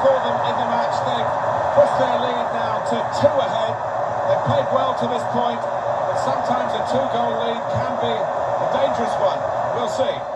for them in the match. They've pushed their lead now to 2 ahead. They've played well to this point, but sometimes a 2-goal lead can be a dangerous one. We'll see.